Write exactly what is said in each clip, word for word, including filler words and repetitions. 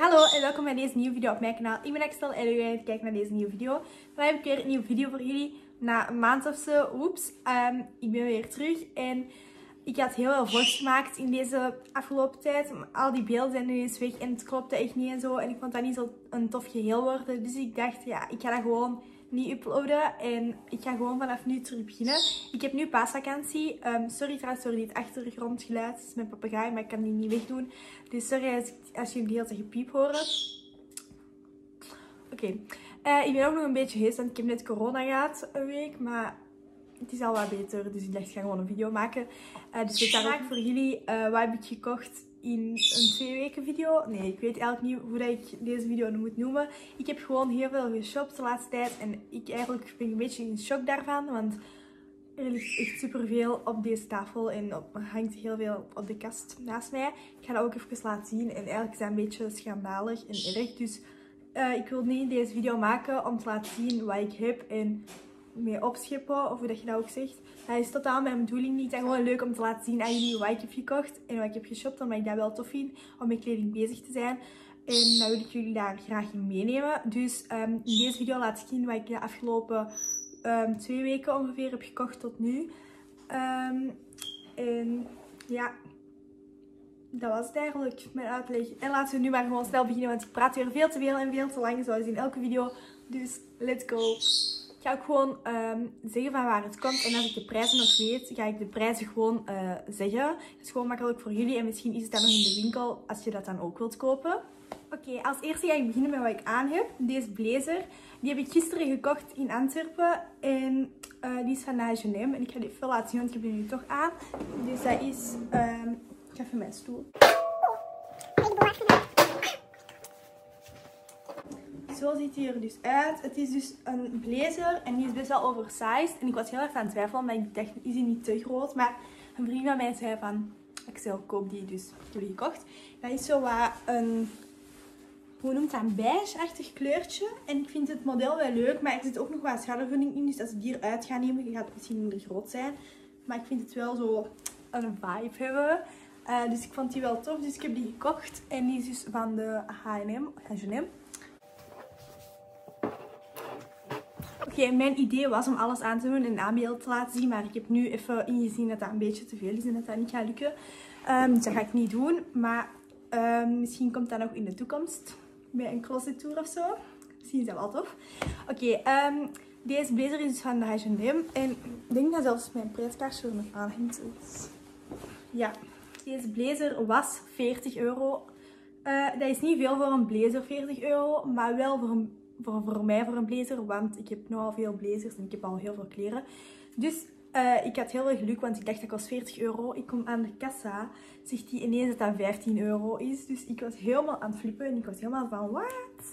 Hallo en welkom bij deze nieuwe video op mijn kanaal. Ik ben Axel en jullie gaan kijken naar deze nieuwe video. Vandaag heb ik weer een nieuwe video voor jullie. Na een maand of zo, oeps, um, ik ben weer terug en ik had heel veel vlogs gemaakt in deze afgelopen tijd. Al die beelden zijn nu eens weg en het klopte echt niet en zo. En ik vond dat niet zo een tof geheel worden. Dus ik dacht, ja, ik ga dat gewoon niet uploaden en ik ga gewoon vanaf nu terug beginnen. Ik heb nu paasvakantie. Um, sorry trouwens voor dit achtergrondgeluid. Het is mijn papegaai, maar ik kan die niet wegdoen. Dus sorry als, als jullie heel te gepiep horen. Oké. Okay. Uh, ik ben ook nog een beetje hees, want ik heb net corona gehad een week. Maar het is al wat beter, dus ik dacht ik ga gewoon een video maken. Uh, dus ik ga ook voor jullie uh, wat heb ik gekocht in een twee weken video. Nee, ik weet eigenlijk niet hoe dat ik deze video moet noemen. Ik heb gewoon heel veel geshopt de laatste tijd. En ik eigenlijk ben een beetje in shock daarvan. Want er ligt echt superveel op deze tafel. En op, er hangt heel veel op de kast naast mij. Ik ga dat ook even laten zien. En eigenlijk is dat een beetje schandalig en erg. Dus uh, ik wil niet deze video maken om te laten zien wat ik heb. En mee opscheppen, of hoe dat je dat ook zegt. Dat is totaal mijn bedoeling niet. Het is gewoon leuk om te laten zien aan jullie wat ik heb gekocht en wat ik heb geshopt, omdat ik dat wel tof vind om met kleding bezig te zijn. En dan wil ik jullie daar graag in meenemen. Dus um, in deze video laat ik zien wat ik de afgelopen um, twee weken ongeveer heb gekocht tot nu. Um, en ja, dat was het eigenlijk, mijn uitleg. En laten we nu maar gewoon snel beginnen, want ik praat weer veel te veel en veel te lang, zoals in elke video. Dus let's go! Ik ga ook gewoon um, zeggen van waar het komt. En als ik de prijzen nog weet, ga ik de prijzen gewoon uh, zeggen. Het is gewoon makkelijk voor jullie. En misschien is het dan nog in de winkel als je dat dan ook wilt kopen. Oké, okay, als eerste ga ik beginnen met wat ik aan heb. Deze blazer. Die heb ik gisteren gekocht in Antwerpen. En uh, die is van H en M. En ik ga die even laten zien, want ik heb die nu toch aan. Dus dat is... Um, ik ga even mijn stoel. Zo ziet hij er dus uit. Het is dus een blazer en die is best wel oversized. En ik was heel erg aan het twijfelen, omdat ik dacht, is die niet te groot? Maar een vriend van mij zei van, Axel, koop die, dus ik heb die gekocht. Dat is zo wat een, hoe noemt dat, een beige-achtig kleurtje. En ik vind het model wel leuk, maar er zit ook nog wat schoudervulling in. Dus als ik die eruit ga nemen, gaat het misschien minder groot zijn. Maar ik vind het wel zo een vibe hebben. Uh, dus ik vond die wel tof, dus ik heb die gekocht. En die is dus van de H en M. H en M. Oké, okay, mijn idee was om alles aan te doen en een aanbeeld te laten zien. Maar ik heb nu even ingezien dat dat een beetje te veel is en dat dat niet gaat lukken. Um, dus dat ga ik niet doen. Maar um, misschien komt dat nog in de toekomst. Bij een closet tour of zo. Misschien is dat wel tof. Oké, okay, um, deze blazer is dus van de H en M. En ik denk dat zelfs mijn prijskaartje er nog aan hangt. Dus ja, deze blazer was veertig euro. Uh, dat is niet veel voor een blazer, veertig euro. Maar wel voor een Voor, voor mij voor een blazer, want ik heb nogal veel blazers en ik heb al heel veel kleren. Dus uh, ik had heel veel geluk, want ik dacht dat kost veertig euro. Ik kom aan de kassa, zegt hij ineens dat dat vijftien euro is. Dus ik was helemaal aan het flippen en ik was helemaal van, what?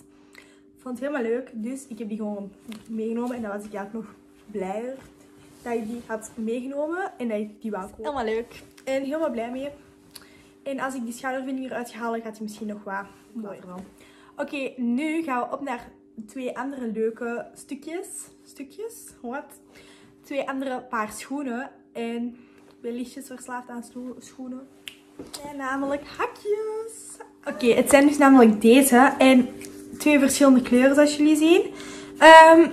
Ik vond het helemaal leuk, dus ik heb die gewoon meegenomen. En dan was ik eigenlijk nog blijer dat ik die had meegenomen en dat ik die wou kopen. Helemaal leuk en helemaal blij mee. En als ik die schoudervulling eruit ga halen, gaat hij misschien nog wat mooier wel. Oké, okay, nu gaan we op naar twee andere leuke stukjes. Stukjes? Wat? Twee andere paar schoenen. En ik ben lichtjes verslaafd aan schoenen. En namelijk hakjes. Oké, okay, het zijn dus namelijk deze. En twee verschillende kleuren zoals jullie zien. Um,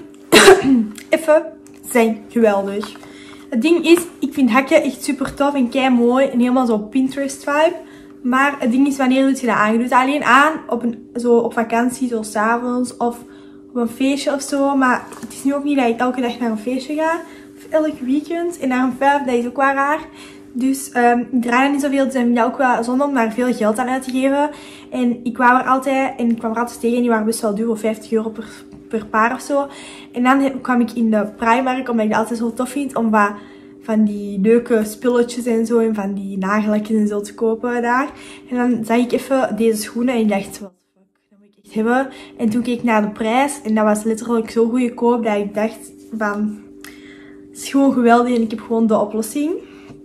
even. Ze zijn geweldig. Het ding is, ik vind hakken echt super tof en kei mooi. En helemaal zo Pinterest vibe. Maar het ding is, wanneer doe je dat aan? Je doet het alleen aan op, een, zo op vakantie, zo 's avonds of op een feestje of zo. Maar het is nu ook niet dat ik elke dag naar een feestje ga. Of elk weekend. En naar een vijf, dat is ook wel raar. Dus um, ik draai er niet zoveel. Dus ik vind ook wel zonde om daar veel geld aan uit te geven. En ik kwam er altijd, en ik kwam er altijd tegen. En die waren best wel duur, vijftig euro per, per paar of zo. En dan kwam ik in de Primark, omdat ik dat altijd zo tof vind. Om wat van die leuke spulletjes en zo. En van die nagelletjes en zo te kopen daar. En dan zag ik even deze schoenen. En ik dacht, what the fuck, dat moet ik echt hebben. En toen keek ik naar de prijs. En dat was letterlijk zo goedkoop dat ik dacht van, het is gewoon geweldig. En ik heb gewoon de oplossing.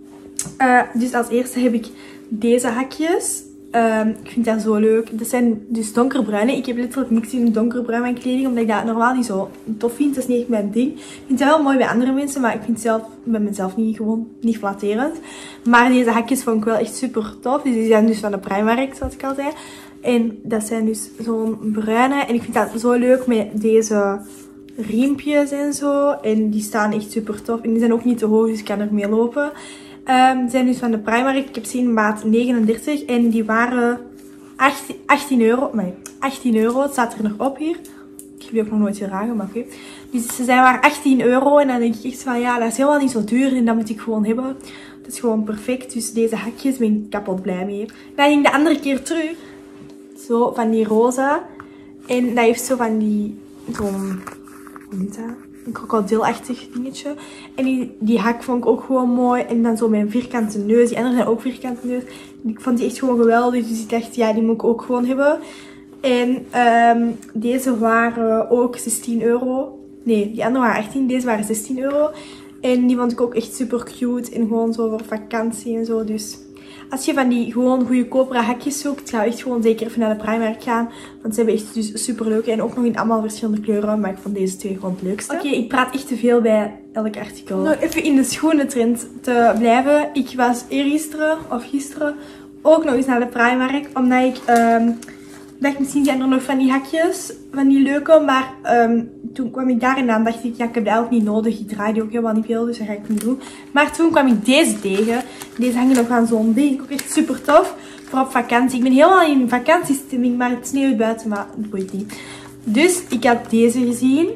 Uh, dus als eerste heb ik deze hakjes. Um, ik vind dat zo leuk. Dat zijn dus donkerbruine. Ik heb letterlijk niks in donkerbruin aan kleding. Omdat ik dat normaal niet zo tof vind. Dat is niet echt mijn ding. Ik vind het wel mooi bij andere mensen. Maar ik vind het zelf bij mezelf niet gewoon niet flatterend. Maar deze hakjes vond ik wel echt super tof. Dus die zijn dus van de Primark, zoals ik al zei. En dat zijn dus zo'n bruine. En ik vind dat zo leuk met deze riempjes en zo. En die staan echt super tof. En die zijn ook niet te hoog, dus ik kan er mee lopen. Um, die zijn dus van de Primark. Ik heb ze in maat negenendertig. En die waren achttien euro. Nee, achttien euro. Het staat er nog op hier. Ik heb die ook nog nooit gedragen, maar oké. Okay. Dus ze zijn maar achttien euro. En dan denk ik echt van, ja, dat is helemaal niet zo duur. En dat moet ik gewoon hebben. Dat is gewoon perfect. Dus deze hakjes ben ik kapot blij mee. Dan ging de andere keer terug. Zo, van die roze. En dat heeft zo van die... Zo'n... Hoe noemt dat? Een krokodilachtig dingetje. En die, die hak vond ik ook gewoon mooi. En dan zo met een vierkante neus. Die anderen zijn ook vierkante neus. Ik vond die echt gewoon geweldig. Dus ik dacht, ja, die moet ik ook gewoon hebben. En um, deze waren ook zestien euro. Nee, die andere waren achttien. Deze waren zestien euro. En die vond ik ook echt super cute. En gewoon zo voor vakantie en zo. Dus als je van die gewoon goedkopere hakjes zoekt, ga je echt gewoon zeker even naar de Primark gaan. Want ze hebben echt dus super leuke. En ook nog in allemaal verschillende kleuren. Maar ik vond deze twee gewoon het leukste. Oké, okay, ik praat echt te veel bij elk artikel. Nog even in de schoenentrend te blijven. Ik was eergisteren of gisteren ook nog eens naar de Primark. Omdat ik... Um, dacht, misschien zijn er nog van die hakjes, van die leuke, maar um, toen kwam ik daarin aan, dacht ik, ja, ik heb dat ook niet nodig. Ik draai die ook helemaal niet veel, dus dat ga ik niet doen. Maar toen kwam ik deze tegen. Deze hangen nog aan zo'n ding, ook echt super tof, voor op vakantie. Ik ben helemaal in vakantiestemming, maar het sneeuwt buiten, maar dat boeit niet. Dus ik had deze gezien.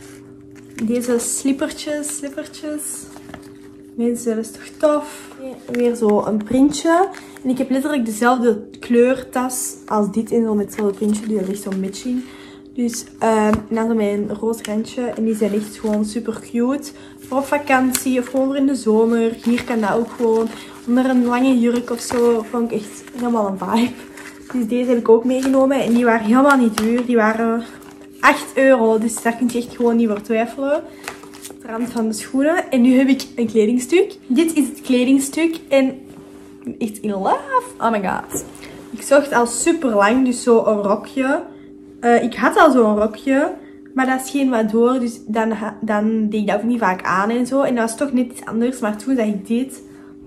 Deze slippertjes, slippertjes. Mensen, dat is toch tof. Weer zo een printje. En ik heb letterlijk dezelfde kleurtas als dit in zo'n hetzelfde printje. Die is echt zo'n matching. Dus um, en dan zo met een rood randje. En die zijn echt gewoon super cute. Voor op vakantie of gewoon voor in de zomer. Hier kan dat ook gewoon. Onder een lange jurk of zo. Vond ik echt helemaal een vibe. Dus deze heb ik ook meegenomen. En die waren helemaal niet duur. Die waren acht euro. Dus daar kun je echt gewoon niet voor twijfelen. De rand van de schoenen. En nu heb ik een kledingstuk. Dit is het kledingstuk. En echt in love. Oh my god. Ik zocht al super lang. Dus zo een rokje. Uh, ik had al zo'n rokje. Maar dat scheen wat door. Dus dan, dan deed ik dat ook niet vaak aan en zo. En dat was toch net iets anders. Maar toen zag ik dit.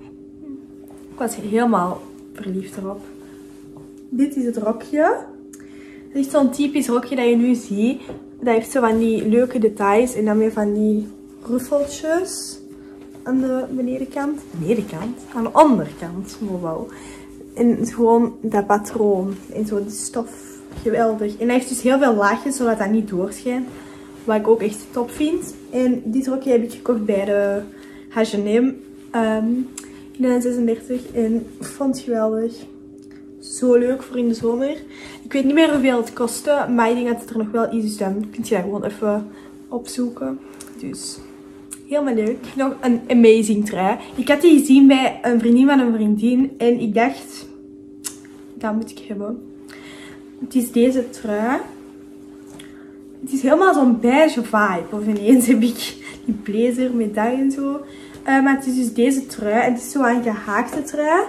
Ik was helemaal verliefd erop. Dit is het rokje. Het is echt zo'n typisch rokje dat je nu ziet. Dat heeft zo van die leuke details. En dan weer van die ruffeltjes. Aan de benedenkant. Benedenkant? Aan de onderkant. Wow. En gewoon dat patroon. En zo die stof. Geweldig. En hij heeft dus heel veel laagjes, zodat dat niet doorschijnt. Wat ik ook echt top vind. En dit rokje heb ik gekocht bij de H en M. Um, in de zesendertig. En ik vond het geweldig. Zo leuk voor in de zomer. Ik weet niet meer hoeveel het kostte. Maar ik denk dat het er nog wel is. Dus dan kun je dat gewoon even opzoeken. Dus helemaal leuk. Nog een amazing trui. Ik had die gezien bij een vriendin van een vriendin. En ik dacht, dat moet ik hebben. Het is deze trui. Het is helemaal zo'n beige vibe. Of ineens heb ik die blazer met dat en zo. Uh, maar het is dus deze trui. En het is zo een gehaakte trui.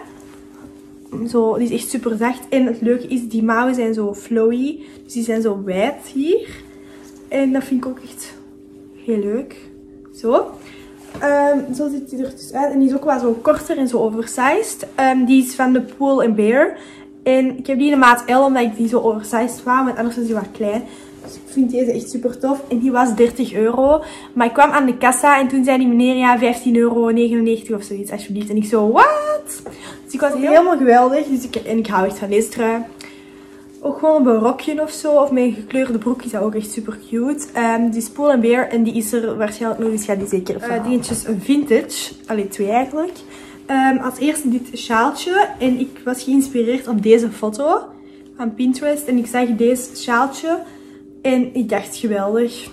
Zo, die is echt super zacht. En het leuke is, die mouwen zijn zo flowy. Dus die zijn zo wijd hier. En dat vind ik ook echt heel leuk. Zo. Um, zo ziet die er dus uit. En die is ook wel zo korter en zo oversized. Um, die is van de Pull and Bear. En ik heb die in de maat L, omdat ik die zo oversized wou. Want anders is die wat klein. Dus ik vind deze echt super tof. En die was dertig euro. Maar ik kwam aan de kassa en toen zei die meneer, ja, vijftien euro negenennegentig of zoiets, alsjeblieft. En ik zo, what? Dus ik was helemaal geweldig. Dus ik, en ik hou echt van deze trui. Ook gewoon op een rokje of zo. Of met een gekleurde broek is dat ook echt super cute. Um, die is Pull and Bear. En die is er waarschijnlijk nog eens. Ga die zeker even uh, dingetjes vintage. Allee, twee eigenlijk. Um, als eerste dit sjaaltje. En ik was geïnspireerd op deze foto van Pinterest. En ik zag deze sjaaltje. En ik dacht, geweldig.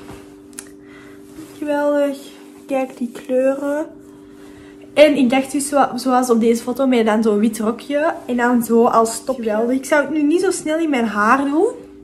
Geweldig. Kijk die kleuren. En ik dacht dus zo, zoals op deze foto met dan zo'n wit rokje. En dan zo als top. Geweldig. Ik zou het nu niet zo snel in mijn haar doen.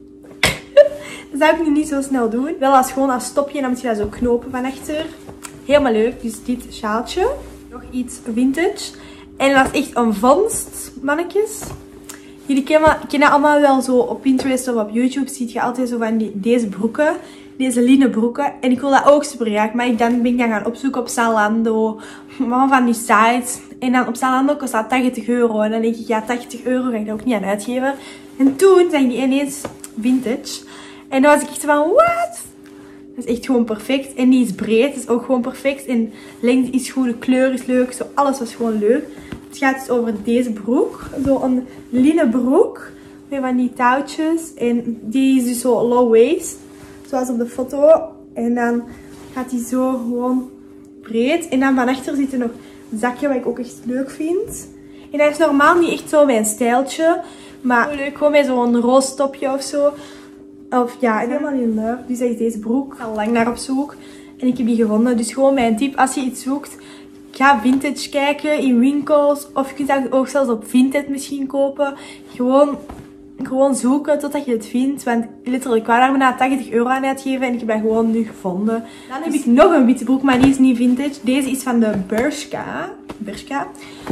Dat zou ik nu niet zo snel doen. Wel als gewoon als stopje. En dan moet je dat zo knopen van achter. Helemaal leuk. Dus dit sjaaltje. Nog iets vintage. En dat is echt een vondst, mannetjes. Jullie kennen, kennen allemaal wel zo op Pinterest of op YouTube. Ziet je altijd zo van die, deze broeken. Deze linnen broeken. En ik wil dat ook super graag. Maar ik dan ben ik dan gaan opzoeken op Zalando. Maar van die sites. En dan op Zalando kost dat tachtig euro. En dan denk ik, ja, tachtig euro ga ik daar ook niet aan uitgeven. En toen zijn die ineens vintage. En dan was ik echt van, what? Dat is echt gewoon perfect. En die is breed. is ook gewoon perfect. En lengte is goed. De kleur is leuk. Zo, alles was gewoon leuk. Het gaat dus over deze broek. Zo'n linnen broek. Met van die touwtjes. En die is dus zo low waist. Zoals op de foto. En dan gaat die zo gewoon breed. En dan van achter zit er nog een zakje wat ik ook echt leuk vind. En dat is normaal niet echt zo mijn stijltje. Maar leuk gewoon met zo'n roze topje of zo. Of ja, helemaal in love. Dus dat is deze broek. Ik ga al lang naar op zoek. En ik heb die gevonden. Dus gewoon mijn tip als je iets zoekt. Ga vintage kijken in winkels. Of je kunt dat ook zelfs op Vinted misschien kopen. Gewoon, gewoon zoeken totdat je het vindt. Want letterlijk, ik wou daar bijna tachtig euro aan uitgeven. En ik heb dat gewoon nu gevonden. Dan heb ik nog een witte broek, maar die is niet vintage. Deze is van de Bershka. Bershka.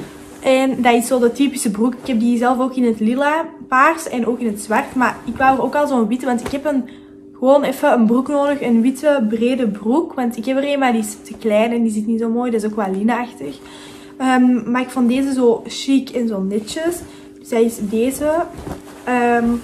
En dat is zo de typische broek. Ik heb die zelf ook in het lila paars en ook in het zwart. Maar ik wou er ook al zo'n witte, want ik heb een, gewoon even een broek nodig. Een witte, brede broek. Want ik heb er een, maar die is te klein en die zit niet zo mooi. Dat is ook wel linnenachtig. Um, maar ik vond deze zo chic en zo netjes. Dus dat is deze. Um,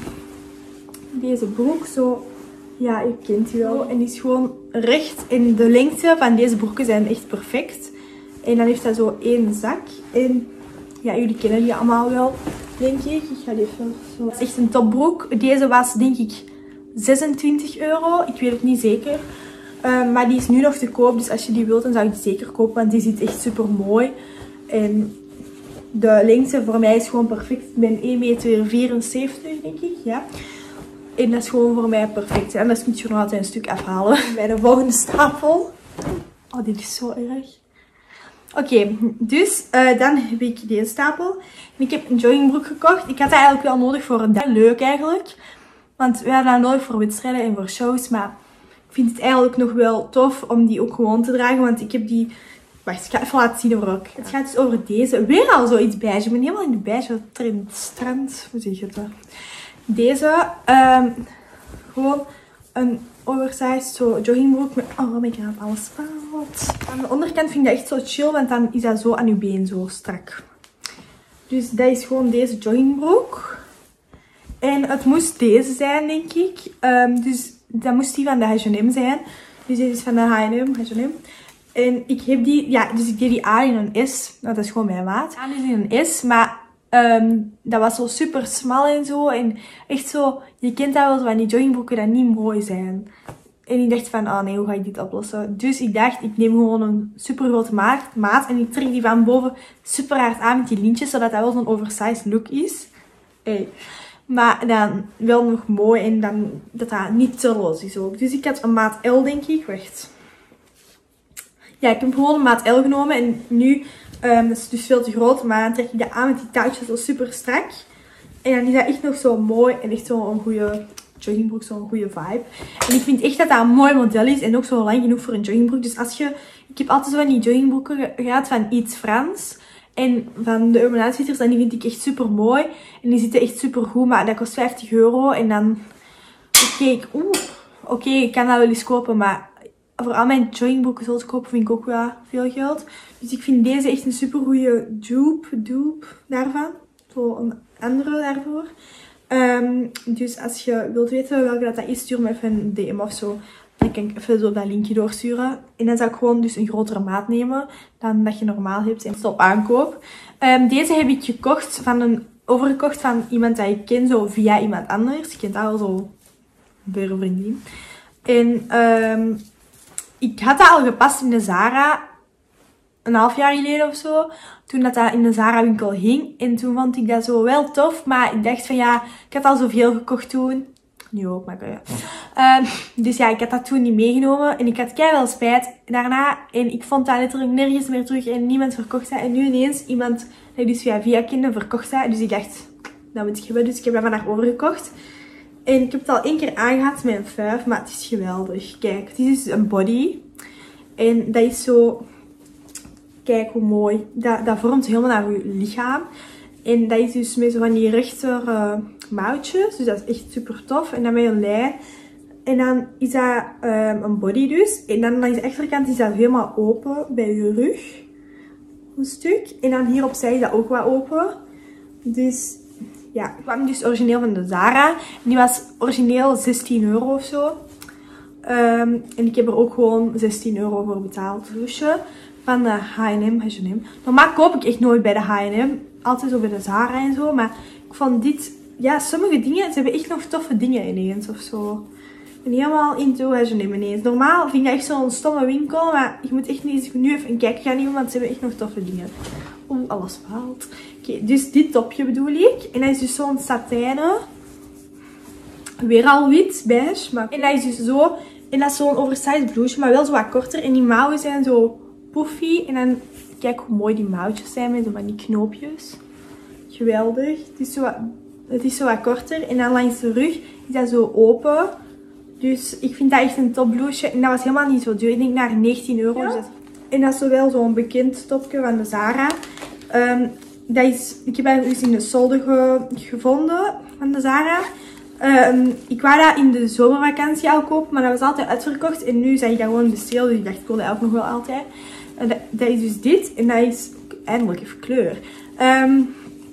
deze broek zo. Ja, je kent die wel. En die is gewoon recht. En de lengte van deze broeken zijn echt perfect. En dan heeft hij zo één zak. En ja, jullie kennen die allemaal wel, denk ik. Ik ga die even zo. Het is echt een topbroek. Deze was, denk ik, zesentwintig euro. Ik weet het niet zeker. Uh, maar die is nu nog te koop. Dus als je die wilt, dan zou ik die zeker kopen. Want die zit echt super mooi. En de lengte voor mij is gewoon perfect. Ik ben één meter vierenzeventig, denk ik. Ja. En dat is gewoon voor mij perfect. En anders moet je nog altijd een stuk afhalen bij de volgende stapel. Oh, dit is zo erg. Oké, okay, dus uh, dan heb ik deze stapel. En ik heb een joggingbroek gekocht. Ik had dat eigenlijk wel nodig voor een dag. Leuk eigenlijk. Want we hadden dat nodig voor wedstrijden en voor shows. Maar ik vind het eigenlijk nog wel tof om die ook gewoon te dragen. Want ik heb die... Wacht, ik ga even laten zien over ook. Het gaat dus over deze. Weer al zoiets beige. Ik ben helemaal in de beige trend. Strand. Hoe zeg je het dan? Deze. Um, gewoon een oversized zo joggingbroek met... Oh my god, alles fout. Aan de onderkant vind ik dat echt zo chill, want dan is dat zo aan je been zo strak. Dus dat is gewoon deze joggingbroek. En het moest deze zijn, denk ik. Um, dus dat moest die van de H en M zijn. Dus deze is van de H en M. H en M. En ik heb die... Ja, dus ik deed die aan in een S. Nou, dat is gewoon mijn maat. Aan is in een S, maar... Um, dat was zo super smal en zo. En echt zo, je kent dat wel, van die joggingbroeken dat niet mooi zijn. En ik dacht van, oh nee, hoe ga ik dit oplossen? Dus ik dacht, ik neem gewoon een super grote maat, maat. En ik trek die van boven super hard aan met die lintjes. Zodat dat wel zo'n oversized look is. Hey. Maar dan wel nog mooi. En dan dat dat niet te los is ook. Dus ik had een maat L, denk ik. Wacht. Ja, ik heb gewoon een maat L genomen. En nu... Um, dat is dus veel te groot, maar dan trek ik dat aan met die touwtjes zo super strak. En dan is dat echt nog zo mooi en echt zo'n goede joggingbroek, zo'n goede vibe. En ik vind echt dat dat een mooi model is en ook zo lang genoeg voor een joggingbroek. Dus als je, ik heb altijd zo van die joggingbroeken gehad van iets Frans. En van de Urban Outfitters, en die vind ik echt super mooi. En die zitten echt super goed, maar dat kost vijftig euro. En dan oké, ik, oeh, oké, okay, ik kan dat wel eens kopen, maar... Voor al mijn joggingbroeken zo te kopen vind ik ook wel veel geld. Dus ik vind deze echt een super goede dupe, dupe daarvan. Zo een andere daarvoor. Um, dus als je wilt weten welke dat, dat is, stuur me even een D M of zo. Dan kan ik even zo dat linkje doorsturen. En dan zou ik gewoon dus een grotere maat nemen dan dat je normaal hebt en op aankoop. Um, deze heb ik gekocht van een, overgekocht van iemand dat ik ken, zo via iemand anders. Je kent dat wel, zo een vriendin. En... Um, Ik had dat al gepast in de Zara een half jaar geleden of zo. Toen dat, dat in de Zara winkel hing. En toen vond ik dat zo wel tof. Maar ik dacht van ja, ik had al zoveel gekocht toen. Nu ook, maar ja. Uh, dus ja, ik had dat toen niet meegenomen. En ik had keihard wel spijt daarna. En ik vond dat letterlijk nergens meer terug. En niemand verkocht dat. En nu ineens iemand, dus via via kinderen, verkocht dat. Dus ik dacht, dat moet ik hebben. Dus ik heb dat van haar overgekocht. En ik heb het al één keer aangehad met een fuif, maar het is geweldig. Kijk, het is dus een body. En dat is zo... Kijk hoe mooi. Dat, dat vormt helemaal naar je lichaam. En dat is dus met zo van die rechter uh, mouwtjes. Dus dat is echt super tof. En dan met een lijn. En dan is dat um, een body dus. En dan aan de achterkant is dat helemaal open bij je rug. Een stuk. En dan hier opzij is dat ook wat open. Dus ja, ik kwam dus origineel van de Zara. En die was origineel zestien euro of zo. Um, en ik heb er ook gewoon zestien euro voor betaald. Blouseje van de H en M. H en M. Normaal koop ik echt nooit bij de H en M. Altijd zo bij de Zara en zo. Maar ik vond dit... Ja, sommige dingen... Ze hebben echt nog toffe dingen ineens of zo. Ik ben helemaal into H en M ineens. Normaal vind ik echt zo'n stomme winkel. Maar je moet echt niet nu even een kijkje gaan nemen. Want ze hebben echt nog toffe dingen. Oeh, alles valt. Oké, okay, dus dit topje bedoel ik. En dat is dus zo'n satijnen. Weer al wit, beige. Maar... En dat is dus zo... En dat is zo'n oversized blouseje, maar wel zo wat korter. En die mouwen zijn zo puffy. En dan, kijk hoe mooi die mouwtjes zijn met zo van die knoopjes. Geweldig. Het is, zo wat, het is zo wat korter. En dan langs de rug is dat zo open. Dus ik vind dat echt een top blouseje. En dat was helemaal niet zo duur. Ik denk naar negentien euro. Ja. Dus dat... En dat is zo wel zo'n bekend topje van de Zara. Um, dat is, ik heb dat dus in de solde ge, gevonden van de Zara. Um, ik wou dat in de zomervakantie al kopen, maar dat was altijd uitverkocht. En nu zag ik dat gewoon in de sale, dus ik dacht ik wil dat ook nog wel altijd. Uh, dat, dat is dus dit en dat is eindelijk even kleur. Um,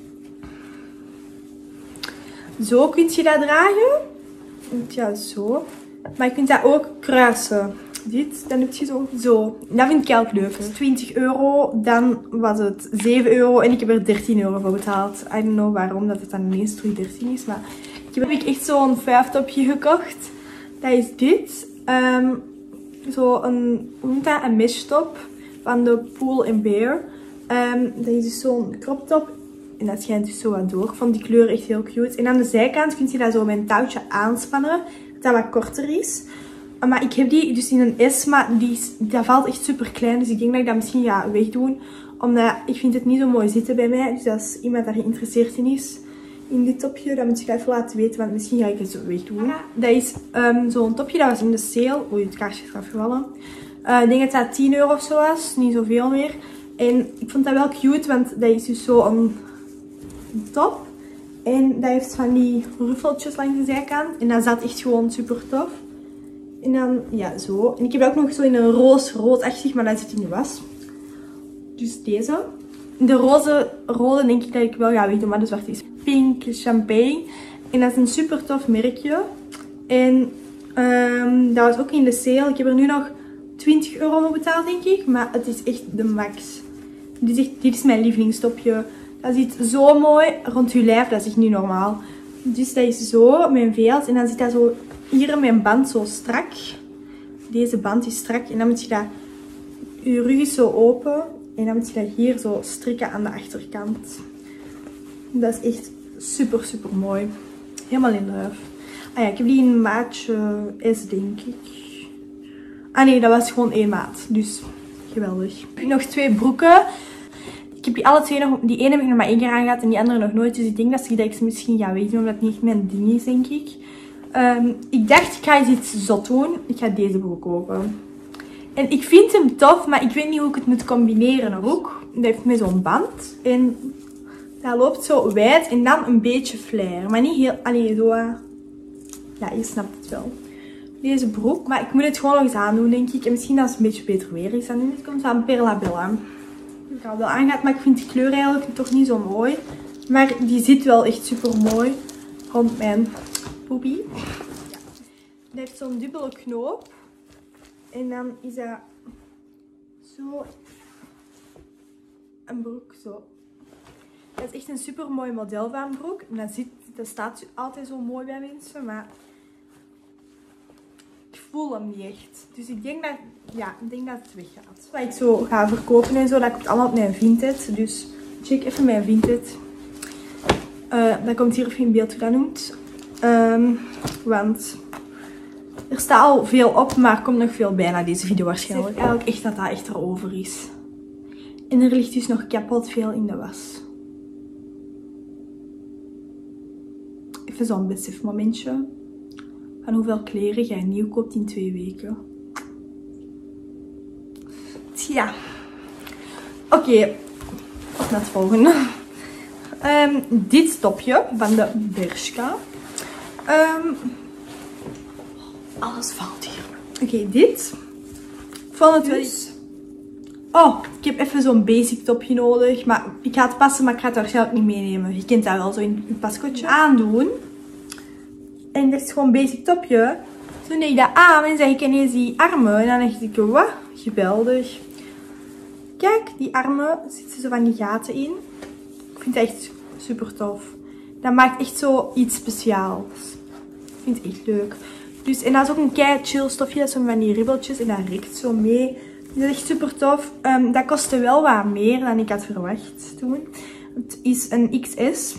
zo kun je dat dragen. Ja, zo. Maar je kunt dat ook kruisen. Dit, dan heb je zo. Zo. Dat vind ik ook leuk. twintig euro, dan was het zeven euro en ik heb er dertien euro voor betaald. I don't know waarom dat het dan ineens terug dertien is, maar... Ik heb echt zo'n vijftopje gekocht. Dat is dit. Um, zo een, hoe noemt dat? Een mesh top van de Pull and Bear. Um, dat is dus zo'n crop top. En dat schijnt dus zo wat door. Ik vond die kleur echt heel cute. En aan de zijkant kun je dat zo met een touwtje aanspannen. Dat dat wat korter is. Uh, maar ik heb die dus in een S, maar die is, dat valt echt super klein. Dus ik denk dat ik dat misschien ga wegdoen. Omdat ik vind het niet zo mooi zitten bij mij. Dus als iemand daar geïnteresseerd in is... In dit topje, dat moet je even laten weten, want misschien ga ik het zo wegdoen. Dat is um, zo'n topje, dat was in de sale. Oei, het kaarsje is afgevallen. Uh, ik denk dat dat tien euro of zo was, niet zoveel meer. En ik vond dat wel cute, want dat is dus zo een, een top. En dat heeft van die ruffeltjes langs de zijkant. En dat zat echt gewoon super tof. En dan, ja, zo. En ik heb dat ook nog zo in een roos-roodachtig, maar dat zit in de was. Dus deze. De roze rode denk ik dat ik wel ga wegdoen, maar de zwarte is Pink Champagne. En dat is een super tof merkje. En um, dat was ook in de sale. Ik heb er nu nog twintig euro voor betaald, denk ik. Maar het is echt de max. Dit is, echt, dit is mijn lievelingstopje. Dat zit zo mooi rond je lijf. Dat is echt niet normaal. Dus dat is zo, mijn veels. En dan zit dat zo hier mijn band zo strak. Deze band is strak. En dan moet je dat... Je rug is zo open. En dan moet je dat hier zo strikken aan de achterkant. Dat is echt super, super mooi. Helemaal in lijf. Ah ja, ik heb die in maatje S, denk ik. Ah nee, dat was gewoon één maat. Dus geweldig. Ik heb nog twee broeken. Ik heb die alle twee nog... Die ene heb ik nog maar één keer aangehad en die andere nog nooit. Dus ik denk dat ik ze misschien ga wegdoen, omdat het niet mijn ding is, denk ik. Um, ik dacht, ik ga eens iets zot doen. Ik ga deze broek kopen. En ik vind hem tof, maar ik weet niet hoe ik het moet combineren. Een broek. Dat heeft met zo'n band. En dat loopt zo wijd en dan een beetje flair. Maar niet heel... Allee, zo... Ja, je snapt het wel. Deze broek. Maar ik moet het gewoon nog eens aandoen, denk ik. En misschien als het een beetje beter weer is dan nu. Het komt van Perla Bella. Ik ga wel aangehad, maar ik vind die kleur eigenlijk toch niet zo mooi. Maar die zit wel echt super mooi rond mijn poepie. Ja. Die heeft zo'n dubbele knoop. En dan is dat zo een broek zo. Dat is echt een super mooi model van broek. En dat, zit, dat staat altijd zo mooi bij mensen, maar ik voel hem niet echt. Dus ik denk dat, ja, ik denk dat het weggaat. Wat ik zo ga verkopen en zo, dat komt allemaal op mijn Vinted. Dus check even mijn Vinted. Uh, dat komt hier even in beeld hoe dat noemt. Um, want... Er staat al veel op, maar er komt nog veel bij na deze video waarschijnlijk. Ik zeg eigenlijk echt dat dat echt erover is. En er ligt dus nog kapot veel in de was. Even zo'n besefmomentje. Van hoeveel kleren jij nieuw koopt in twee weken. Tja. Oké. Okay. Op naar het volgende. Um, dit topje van de Bershka. Um, Alles valt hier. Oké, okay, dit. Ik vond het wel iets... Oh, ik heb even zo'n basic topje nodig. Maar ik ga het passen, maar ik ga het waarschijnlijk niet meenemen. Je kent dat wel, zo in een paskotje aandoen. En dit is gewoon een basic topje. Toen deed ik dat aan en zag ik ineens die armen. En dan dacht ik, wat? Geweldig. Kijk, die armen zitten zo van die gaten in. Ik vind het echt super tof. Dat maakt echt zo iets speciaals. Ik vind het echt leuk. Dus, en dat is ook een kei chill stofje. Dat is zo van die ribbeltjes en dat riekt zo mee. Dat is echt super tof. Um, dat kostte wel wat meer dan ik had verwacht toen. Het is een X S.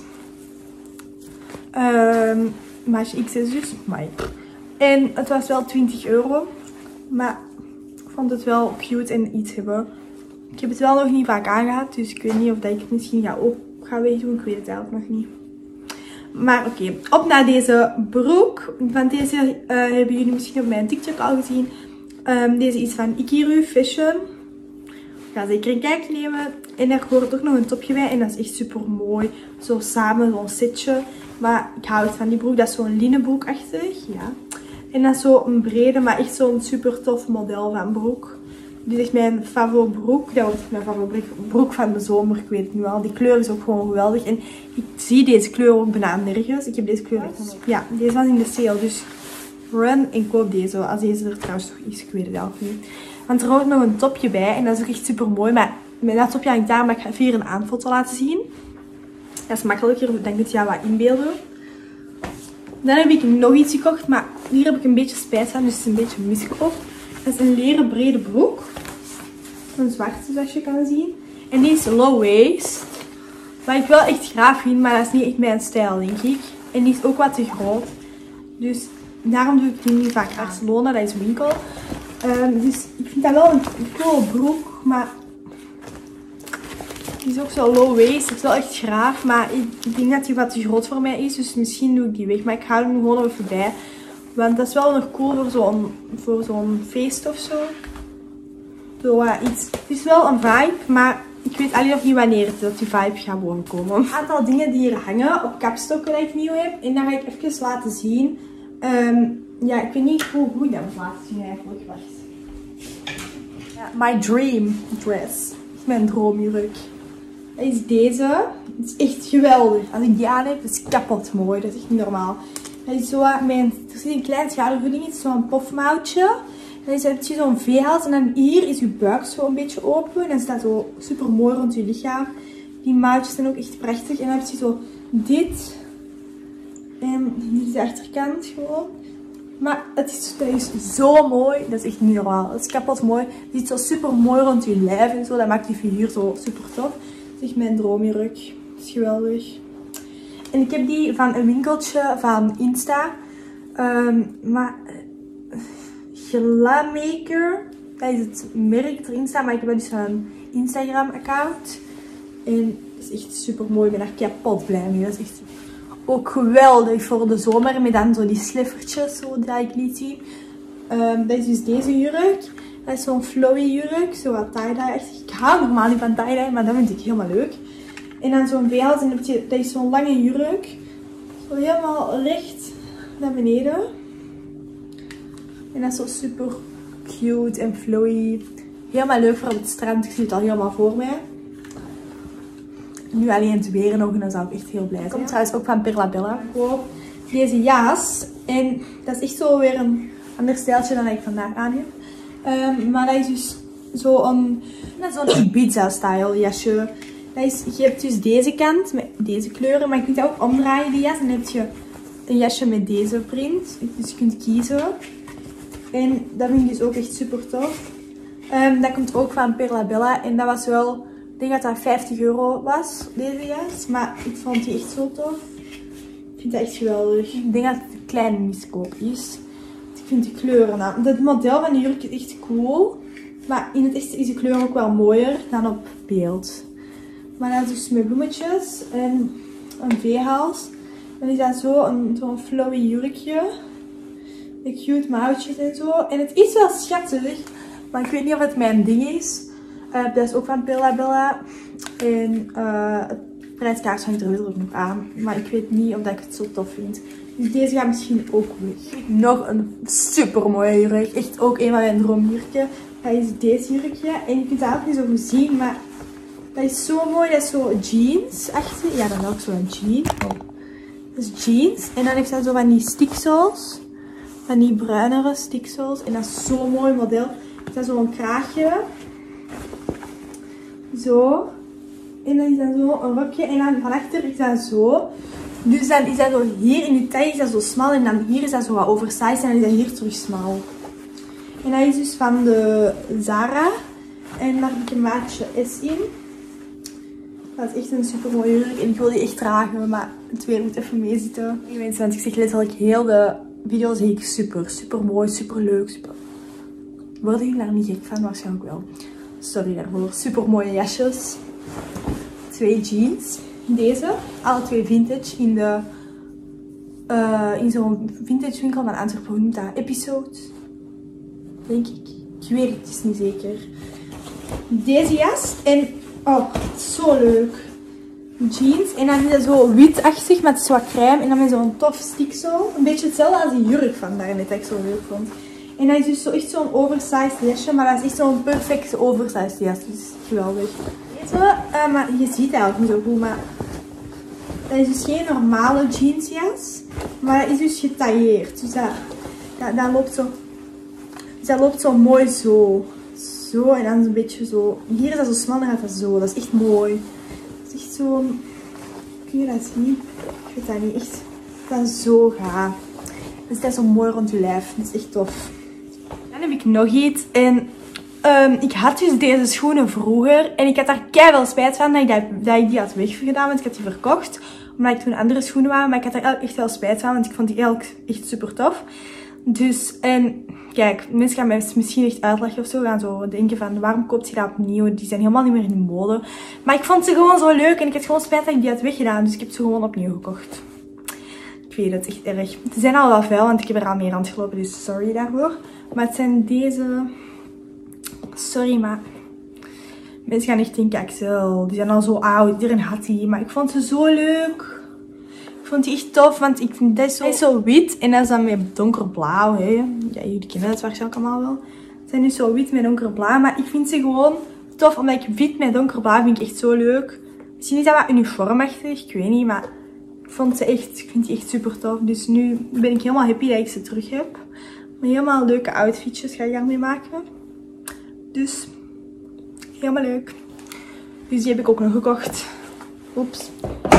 Um, maatje X S dus. Maar. En het was wel twintig euro. Maar ik vond het wel cute en iets hebben. Ik heb het wel nog niet vaak aangehad. Dus ik weet niet of dat ik het misschien ga, op ga wegdoen. Ik weet het eigenlijk nog niet. Maar oké, okay. Op naar deze broek. Van deze uh, hebben jullie misschien op mijn TikTok al gezien. Um, deze is van Ikiru Fashion. Ik ga zeker een kijkje nemen. En daar hoort ook nog een topje bij. En dat is echt super mooi. Zo samen, zo'n setje. Maar ik hou het van die broek. Dat is zo'n linnenbroekachtig. Ja. En dat is zo een brede, maar echt zo'n super tof model van broek. Dit is mijn favoriete broek. Dat wordt mijn favoriete broek van de zomer. Ik weet het nu al. Die kleur is ook gewoon geweldig. En ik zie deze kleur ook bijna nergens. Ik heb deze kleur echt nog. Ja, deze was in de sale. Dus run en koop deze. Als deze er trouwens nog is. Ik weet het zelf niet. Want er hoort nog een topje bij. En dat is ook echt super mooi. Maar met dat topje hangt daar. Maar ik ga even hier een aanfoto laten zien. Dat is makkelijker. Dan kun je jou wat inbeelden. Dan heb ik nog iets gekocht. Maar hier heb ik een beetje spijt van. Dus het is een beetje misgekocht. Dat is een leren brede broek. Een zwarte, zoals je kan zien. En die is low waist. Wat ik wel echt graag vind, maar dat is niet echt mijn stijl, denk ik. En die is ook wat te groot. Dus daarom doe ik die niet vaak aan. Barcelona, dat is winkel. Um, dus ik vind dat wel een coole broek, maar die is ook zo low waist. Dat is wel echt graag, maar ik denk dat die wat te groot voor mij is. Dus misschien doe ik die weg, maar ik hou hem gewoon even bij. Want dat is wel nog cool voor zo'n voor zo'n feest of zo. Zo uh, iets. Het is wel een vibe, maar ik weet alleen nog niet wanneer het, dat die vibe gaat komen. Een aantal dingen die hier hangen op kapstokken dat ik nieuw heb. En dat ga ik even laten zien. Um, ja, ik weet niet hoe, hoe ik dat moet laten zien eigenlijk. Wacht. Ja, my dream dress. Mijn droomjurk. Dat is deze. Het is echt geweldig. Als ik die aan heb, is het kapot mooi. Dat is echt niet normaal. Dat is zo, mijn, er zit een klein schaduwvoeding, zo'n pofmouwtje. Dan heb je zo'n V-hals en dan hier is je buik zo een beetje open. En dan staat zo super mooi rond je lichaam. Die mouwtjes zijn ook echt prachtig. En dan heb je zo dit. En dit is de achterkant gewoon. Maar het is, dat is zo mooi. Dat is echt niet normaal. Het is kapot mooi. Het zit zo super mooi rond je lijf en zo. Dat maakt die figuur zo super tof. Dat is echt mijn droomjurk. Dat is geweldig. En ik heb die van een winkeltje van Insta. Um, maar Glamaker, dat is het merk erin staan. Maar ik heb dus een Instagram account. En dat is echt super mooi. Ik ben daar kapot blij mee. Dat is echt ook geweldig voor de zomer. Met dan zo die sliffertjes zo, die ik liet zien. Um, dat is dus deze jurk. Dat is zo'n flowy jurk. Zo wat tie-dye. Ik hou normaal niet van tie-dye, maar dat vind ik helemaal leuk. En dan zo'n V-hals. En dat is zo'n lange jurk. Zo helemaal recht naar beneden. En dat is zo super cute en flowy. Helemaal leuk voor op het strand. Ik zie het al helemaal voor mij. Nu alleen het weer nog en dan zou ik echt heel blij zijn. Komt trouwens ook van Perla Bella. Deze jas. En dat is echt zo weer een ander stijltje dan dat ik vandaag aan heb. Um, maar dat is dus zo'n zo'n Ibiza-style jasje. Dat is, je hebt dus deze kant met deze kleuren, maar je kunt dat ook omdraaien, die jas. En dan heb je een jasje met deze print. Dus je kunt kiezen. En dat vind ik dus ook echt super tof. Um, dat komt ook van Perla Bella. En dat was wel, ik denk dat dat vijftig euro was, deze jas. Maar ik vond die echt zo tof. Ik vind dat echt geweldig. Ik denk dat het een kleine miskoop is. Ik vind de kleuren, nou, het model van de jurk is echt cool. Maar in het echt is de kleur ook wel mooier dan op beeld. Maar dat is dus met bloemetjes en een V-hals. Dan is dat zo een zo'n flowy jurkje. Met cute mouwtjes en zo. En het is wel schattig, maar ik weet niet of het mijn ding is. Uh, dat is ook van Perla Bella. En uh, het prijskaart hangt er weer ook nog aan. Maar ik weet niet of dat ik het zo tof vind. Dus deze gaat misschien ook weg. Nog een super mooie jurk. Echt ook een van mijn droomjurken. Dat is deze jurkje. En je kunt het ook niet zo goed zien, maar dat is zo mooi. Dat is zo jeans-achtig. Ja, dat is ook zo'n jean. Oh. Dat is jeans. En dan heeft hij zo van die sticksoles. Van die bruinere sticksoles. En dat is zo'n mooi model. Er staat zo'n kraagje. Zo. En dan is dat zo een rokje. En dan van achter is dat zo. Dus dan is dat zo hier in je taille is dat zo smal. En dan hier is dat zo wat oversized. En dan is dat hier terug smal. En dat is dus van de Zara. En daar heb ik een maatje S in. Dat is echt een super mooie jurk. En ik wil die echt dragen. Maar het weer moet even meezitten. Ik weet, want ik zeg letterlijk heel de video zeg ik super. Super mooi. Super leuk. Super. Worden jullie daar niet gek van? Waarschijnlijk wel. Sorry daarvoor. Super mooie jasjes. Twee jeans. Deze. Alle twee vintage. In de... Uh, in zo'n vintage winkel van Antwerpen. Hoe noemt dat? Episode. Denk ik. Ik weet het, het is niet zeker. Deze jas. En... Oh, zo leuk. Jeans. En dan is dat zo witachtig, maar het is wat crème. En dan met zo'n tof stiksel. Een beetje hetzelfde als die jurk van daar net dat ik zo leuk vond. En dat is dus zo echt zo'n oversized jasje. Maar dat is echt zo'n perfect oversized jas. Dus geweldig. Deze, uh, maar je ziet het eigenlijk niet zo goed. Maar dat is dus geen normale jeansjas. Maar dat is dus getailleerd. Dus dat, dat, dat loopt zo... Dus dat loopt zo mooi zo. Zo, en dan een beetje zo. Hier is dat zo smal, dan gaat dat zo. Dat is echt mooi. Dat is echt zo. Kun je dat zien? Ik weet dat niet echt. Dat dat zo gaat. Dus dat is zo mooi rond je lijf. Dat is echt tof. Dan heb ik nog iets. En um, ik had dus deze schoenen vroeger. En ik had daar keiveel spijt van dat ik, dat, dat ik die had weggedaan. Want ik had die verkocht. Omdat ik toen andere schoenen wou. Maar ik had daar echt wel spijt van. Want ik vond die eigenlijk echt super tof. Dus, en kijk, mensen gaan mij misschien echt uitleggen of zo. Gaan zo denken van, waarom koopt je dat opnieuw? Die zijn helemaal niet meer in de mode. Maar ik vond ze gewoon zo leuk. En ik had gewoon spijt dat ik die had weggedaan. Dus ik heb ze gewoon opnieuw gekocht. Ik weet het, echt erg. Ze zijn al wel vuil, want ik heb er al meer aan het gelopen. Dus sorry daarvoor. Maar het zijn deze... Sorry, maar... Mensen gaan echt denken, Axel, die zijn al zo oud. Iedereen had die. Maar ik vond ze zo leuk. Ik vond die echt tof, want ik vind dat is zo, dat is zo wit. En dat is dan met donkerblauw. Hè. Ja, jullie kennen het waarschijnlijk allemaal wel. Ze zijn nu zo wit met donkerblauw. Maar ik vind ze gewoon tof, omdat ik wit met donkerblauw vind ik echt zo leuk. Misschien is dat wat uniformachtig, ik weet niet. Maar ik vond ze echt, ik vind die echt super tof. Dus nu ben ik helemaal happy dat ik ze terug heb. Maar helemaal leuke outfitjes ga ik daarmee maken. Dus helemaal leuk. Dus die heb ik ook nog gekocht. Oeps.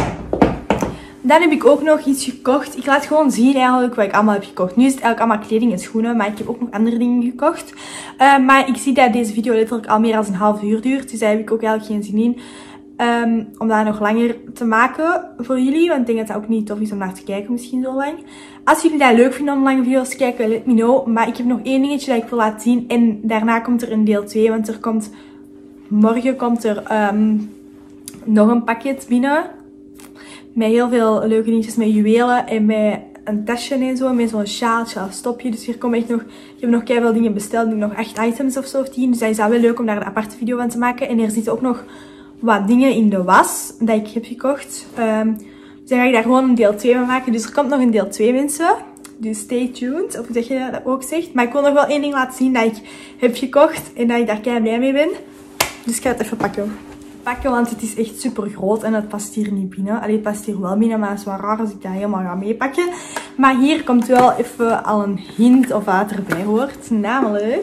Dan heb ik ook nog iets gekocht. Ik laat gewoon zien eigenlijk wat ik allemaal heb gekocht. Nu is het eigenlijk allemaal kleding en schoenen. Maar ik heb ook nog andere dingen gekocht. Uh, maar ik zie dat deze video letterlijk al meer dan een half uur duurt. Dus daar heb ik ook eigenlijk geen zin in. Um, om dat nog langer te maken voor jullie. Want ik denk dat dat ook niet tof is om naar te kijken misschien zo lang. Als jullie dat leuk vinden om lange video's te kijken, let me know. Maar ik heb nog één dingetje dat ik wil laten zien. En daarna komt er een deel twee. Want er komt... Morgen komt er um, nog een pakket binnen. Met heel veel leuke dingetjes met juwelen en met een tasje en zo. Met zo'n sjaaltje als stopje. Dus hier komen echt nog... Ik heb nog keiveel dingen besteld. Nu nog acht items of zo of tien. Dus dat is wel leuk om daar een aparte video van te maken. En er zitten ook nog wat dingen in de was dat ik heb gekocht. Um, dus dan ga ik daar gewoon een deel twee van maken. Dus er komt nog een deel twee, mensen. Dus stay tuned. Of hoe zeg je dat ook zegt. Maar ik wil nog wel één ding laten zien dat ik heb gekocht. En dat ik daar kei blij mee ben. Dus ik ga het even pakken. pakken, want het is echt super groot en het past hier niet binnen. Allee, het past hier wel binnen, maar het is wel raar als ik dat helemaal ga meepakken. Maar hier komt wel even al een hint of wat erbij hoort. Namelijk...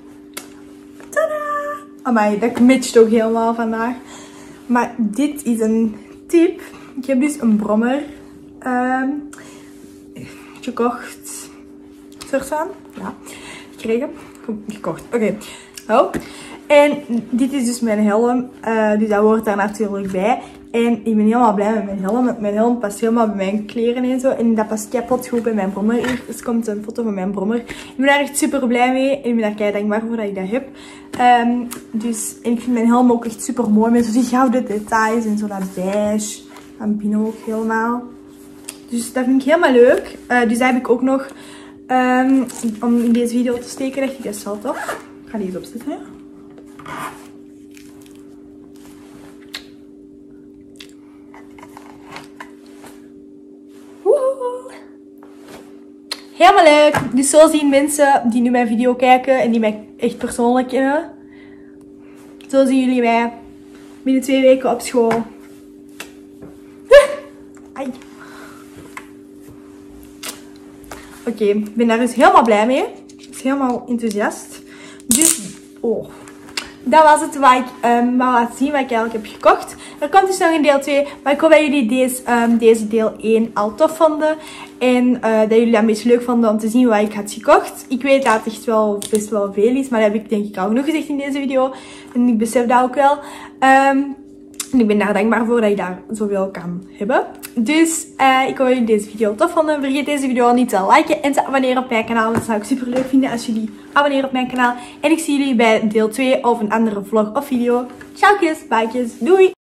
Tadaa! Amai, dat matcht ook helemaal vandaag. Maar dit is een tip. Ik heb dus een brommer um, gekocht. Soort van. Ja, gekregen. Gekocht. Oké. Okay. Oh. En dit is dus mijn helm. Uh, dus dat hoort daar natuurlijk bij. En ik ben helemaal blij met mijn helm. Want mijn helm past helemaal bij mijn kleren en zo. En dat past kapot goed bij mijn brommer. Hier dus komt een foto van mijn brommer. Ik ben daar echt super blij mee. En ik ben daar kei dankbaar voor dat ik dat heb. Um, dus, en ik vind mijn helm ook echt super mooi. Met zo die gouden details en zo dat beige. Van binnen ook helemaal. Dus dat vind ik helemaal leuk. Uh, dus dat heb ik ook nog um, om in deze video te steken. Dacht ik, dat is wel tof. Ik ga die eens opzetten. Ja. Helemaal leuk. Dus zo zien mensen die nu mijn video kijken en die mij echt persoonlijk kennen. Zo zien jullie mij binnen twee weken op school. Ai. Oké, okay, ik ben daar dus helemaal blij mee. Ik ben helemaal enthousiast. Dus, oh. Dat was het wat ik um, wou laten zien, wat ik eigenlijk heb gekocht. Er komt dus nog een deel twee. Maar ik hoop dat jullie deze, um, deze deel één al tof vonden. En uh, dat jullie dat een beetje leuk vonden om te zien wat ik had gekocht. Ik weet dat het echt wel best wel veel is. Maar dat heb ik denk ik al genoeg gezegd in deze video. En ik besef dat ook wel. Um, en ik ben daar dankbaar voor dat je daar zoveel kan hebben. Dus uh, ik hoop dat jullie deze video tof vonden. Vergeet deze video niet te liken en te abonneren op mijn kanaal. Want dat zou ik super leuk vinden als jullie abonneren op mijn kanaal. En ik zie jullie bij deel twee of een andere vlog of video. Ciao, bye, doei!